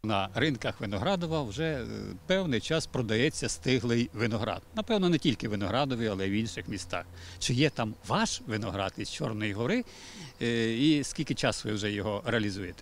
На ринках Виноградова вже певний час продається стиглий виноград. Напевно, не тільки в Виноградові, але й в інших містах. Чи є там ваш виноград із Чорної гори і скільки часу ви вже його реалізуєте?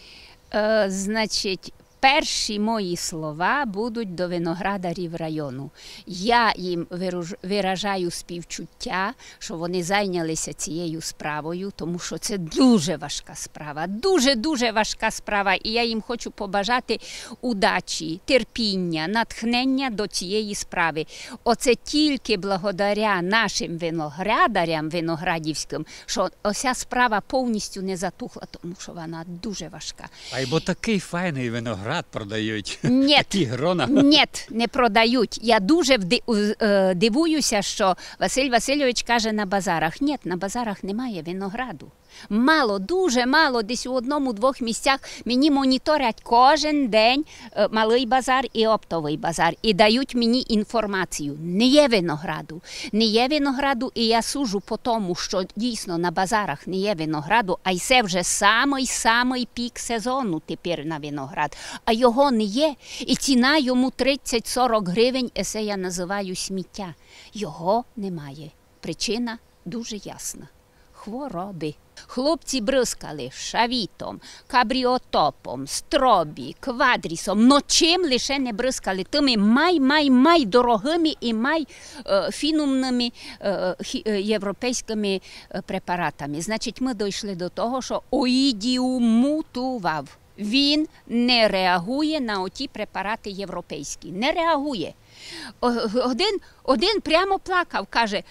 Значить, перші мої слова будуть до виноградарів району. Я їм виражаю співчуття, що вони зайнялися цією справою, тому що це дуже важка справа, дуже-дуже важка справа. І я їм хочу побажати удачі, терпіння, натхнення до цієї справи. Оце тільки благодаря нашим виноградарям виноградівським, що оця справа повністю не затухла, тому що вона дуже важка. А бо такий файний виноград продають. Ні, Такі грона. ні, не продають. Я дуже дивуюся, що Василь Васильович каже на базарах. Ні, на базарах немає винограду. Мало, дуже мало, десь у одному-двох місцях мені моніторять кожен день малий базар і оптовий базар. І дають мені інформацію. Не є винограду. Не є винограду, і я суджу по тому, що дійсно на базарах не є винограду, а й це вже самий пік сезону тепер на виноград. А його не є. І ціна йому 30-40 гривень, це я називаю сміття. Його немає. Причина дуже ясна. Хвороби. Хлопці бризкали шавітом, кабріотопом, стробі, квадрісом, но чим лише не бризкали, тими май дорогими і фінумними європейськими препаратами. Значить, ми дійшли до того, що оїдіум мутував. Він не реагує на оті препарати європейські. Не реагує. Один прямо плакав, каже,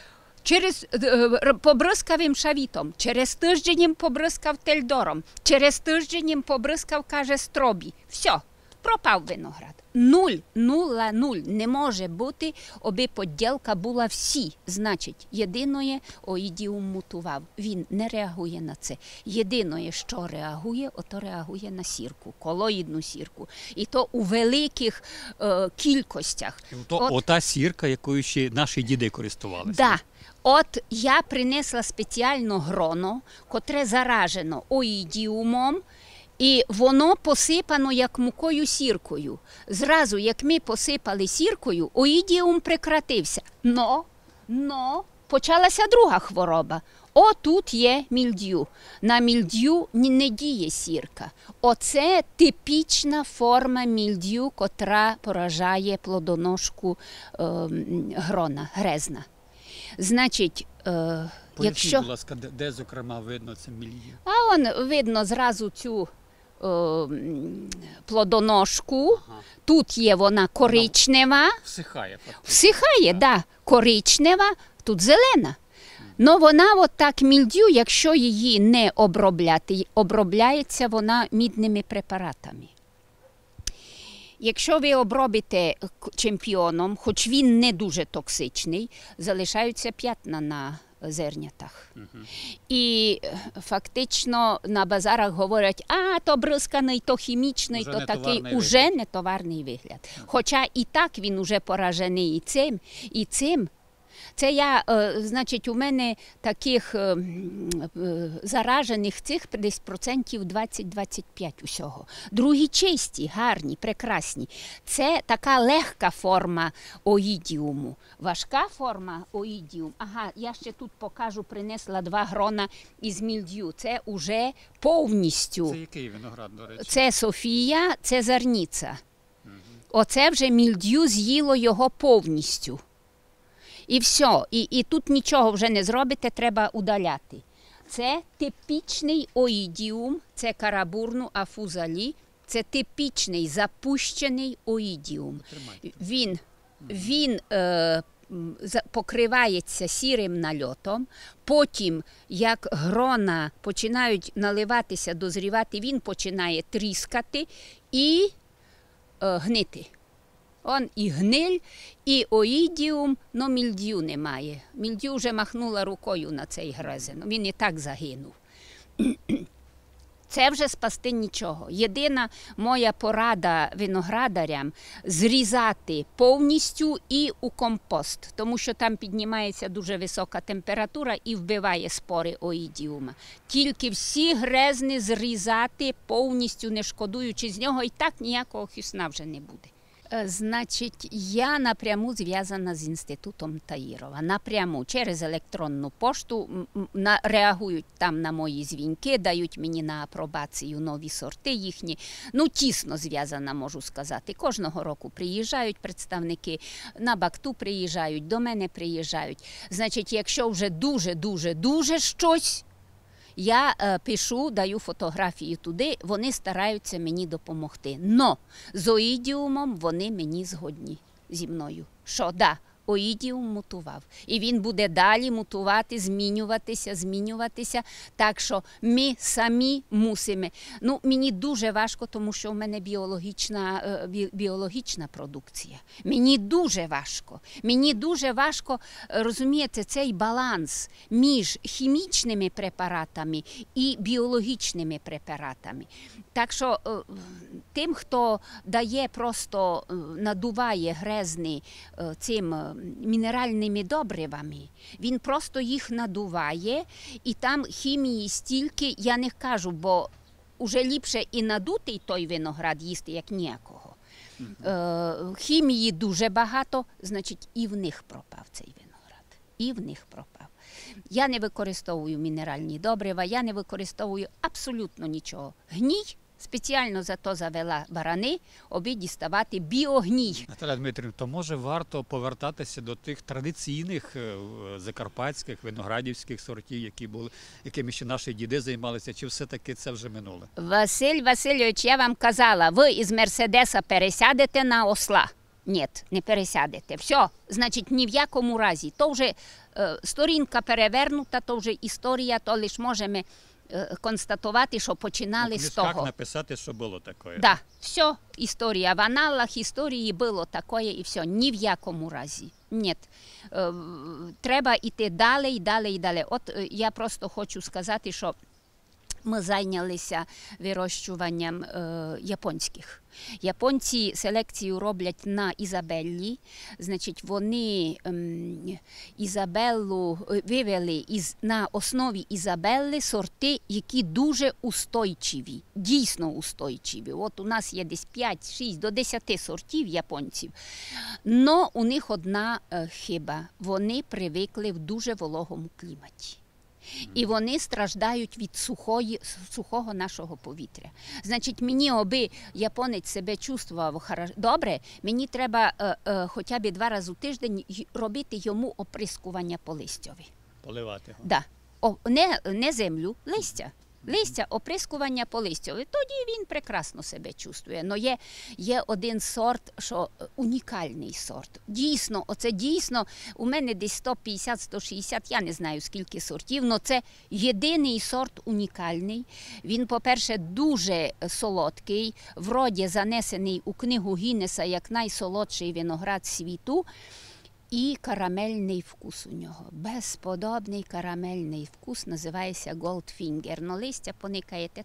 побризкав їм шавітом, через тиждень їм побризкав тельдором, через тиждень їм побризкав, каже, стробі. Все, пропав виноград. Нуль. Не може бути, аби поділка була всі. Значить, єдине, оїдіум мутував. Він не реагує на це. Єдине, що реагує, ото реагує на сірку, колоїдну сірку. І то у великих кількостях. Ота сірка, якою ще наші діди користувалися. Да. От я принесла спеціально гроно, котре заражено оїдіумом, і воно посипано як мукою сіркою. Зразу, як ми посипали сіркою, оїдіум прекратився. Но почалася друга хвороба. Тут є мільдю. На мільдю не діє сірка. Оце типічна форма мільдю, котра поражає плодоножку грона, грезна. Значить, Поясніть, будь ласка, де, зокрема, видно це мільдю? Видно зразу цю плодоножку. Ага. Тут є вона коричнева. Всихає, фактично. Всихає, да. Коричнева, тут зелена. Но вона от так мільдю, якщо її не обробляти, обробляється вона мідними препаратами. Якщо ви обробите чемпіоном, хоч він не дуже токсичний, залишаються п'ятна на зернятах. І фактично на базарах говорять, то бризканий, то хімічний, то такий, уже не товарний вигляд. Хоча і так він уже поражений і цим. Це я, значить, у мене таких заражених цих десь процентів 20-25 усього. Другі чисті, гарні, прекрасні. Це така легка форма оїдіуму. Важка форма оїдіум. Я ще тут покажу, принесла 2 грона із мільдю. Це уже повністю. Це який виноград, до речі? Це Софія, це Зарніця. Оце вже мільдю з'їло його повністю. І все. І тут нічого вже не зробите, треба удаляти. Це типічний оїдіум, це карабурну афузалі, це типічний запущений оїдіум. Він покривається сірим нальотом, потім, як грона починають наливатися, дозрівати, він починає тріскати і гнити. Он і гниль, і оїдіум, но мільдю немає. Мільдю вже махнула рукою на цей грезен. Він і так загинув. Це вже спасти нічого. Єдина моя порада виноградарям – зрізати повністю і у компост, тому що там піднімається дуже висока температура і вбиває спори оїдіума. Тільки всі грезни зрізати повністю, не шкодуючи з нього, і так ніякого хюсна вже не буде. Значить, я напряму зв'язана з інститутом Таїрова. Напряму, через електронну пошту реагують там на мої дзвінки, дають мені на апробацію нові сорти їхні. Ну, тісно зв'язана, можу сказати. Кожного року приїжджають представники, на Бакту приїжджають, до мене приїжджають. Значить, якщо вже дуже щось, я пишу, даю фотографії туди, вони стараються мені допомогти. Но з оїдіумом вони мені згодні зі мною. Що, да, оїдіум мутував. І він буде далі мутувати, змінюватися. Так що ми самі мусимо. Ну, мені дуже важко, тому що в мене біологічна продукція. Мені дуже важко, розумієте, цей баланс між хімічними препаратами і біологічними препаратами. Так що тим, хто дає просто, надуває грезни цим мінеральними добривами, він просто їх надуває, і там хімії стільки, я не кажу, бо вже ліпше і надутий той виноград їсти, як ніякого. Хімії дуже багато, значить, і в них пропав цей виноград. Я не використовую мінеральні добрива, я не використовую абсолютно нічого. Гній, спеціально зато завела барани, аби діставати біогній. Наталя Дмитрівна, то може варто повертатися до тих традиційних закарпатських, виноградівських сортів, якими ще наші діди займалися, чи все-таки це вже минуле? Василь Васильович, я вам казала, ви із Мерседеса пересядете на осла. Ні, не пересядете. Все, значить, ні в якому разі. То вже сторінка перевернута, то вже історія, то лише можемо констатувати, що починали з того. У книжках написати, що було таке. Да, все, історія. В аналах історії було таке і все. Ні в якому разі. Ні. Треба йти далі. От я просто хочу сказати, що ми зайнялися вирощуванням японських. Японці селекцію роблять на Ізабеллі. Значить, вони Ізабеллу вивели на основі Ізабелли сорти, які дуже устойчиві, дійсно устойчиві. От у нас є десь 5-6 до 10 сортів японців. Но у них одна хиба. Вони привикли в дуже вологому кліматі. І вони страждають від сухого нашого повітря. Значить, мені, аби японець себе чувствував добре, мені треба хоча б 2 рази в тиждень робити йому оприскування по листьові. Поливати. Да. Не землю, листя. Листя, оприскування по листьові. Тоді він прекрасно себе чувствує. Но є один сорт, що унікальний сорт. Дійсно, у мене десь 150-160, я не знаю скільки сортів, але це єдиний сорт унікальний. Він, по-перше, дуже солодкий, вроді занесений у книгу Гіннеса як найсолодший виноград світу. І карамельний вкус у нього. Безподобний карамельний вкус, називається Goldfinger. Но листя поникаєте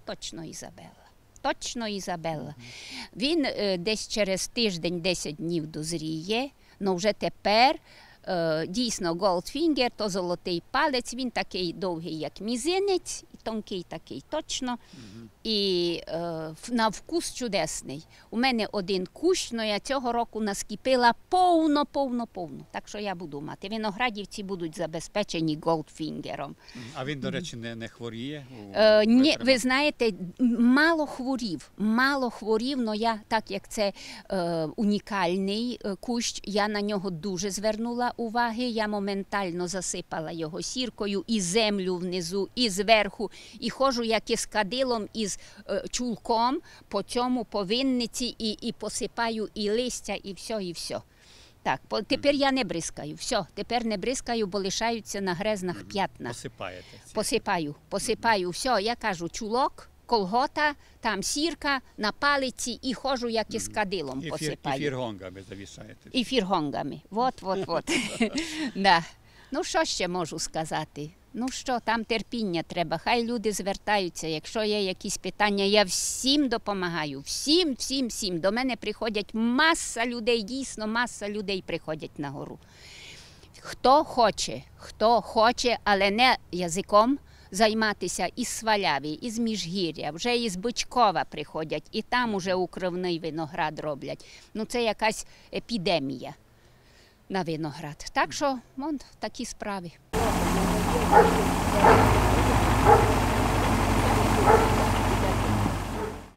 точно Ізабелла. Він десь через тиждень, 10 днів дозріє, але вже тепер дійсно Goldfinger, то золотий палець, він такий довгий, як мізинець, тонкий такий точно, і на вкус чудесний. У мене один кущ, але я цього року наскіпила повно. Так що я буду мати. Виноградівці будуть забезпечені Goldfingerом. А він, до речі, не хворіє? Ні, ви знаєте, мало хворів, але я, так як це унікальний кущ, я на нього дуже звернула уваги. Я моментально засипала його сіркою, і землю внизу, і зверху, і ходжу як із кадилом, із чулком по цьому, по винниці, і посипаю і листя, і все. Так, тепер я не бризкаю. Тепер не бризкаю, бо лишаються на грезнах п'ятна. Посипаєте? Посипаю. Все, я кажу, чулок, колгота, там сірка, на палиці, і ходжу як із кадилом посипаю. І фіргонгами завішаєте. І фіргонгами. Вот. Да. Ну, що ще можу сказати? Ну що, там терпіння треба, хай люди звертаються, якщо є якісь питання, я всім допомагаю, всім. До мене приходять маса людей, дійсно маса людей приходять на гору. Хто хоче, але не язиком займатися із Сваляві, із Міжгір'я, вже із Бичкова приходять, і там уже укривний виноград роблять. Ну це якась епідемія на виноград. Так що, вон такі справи.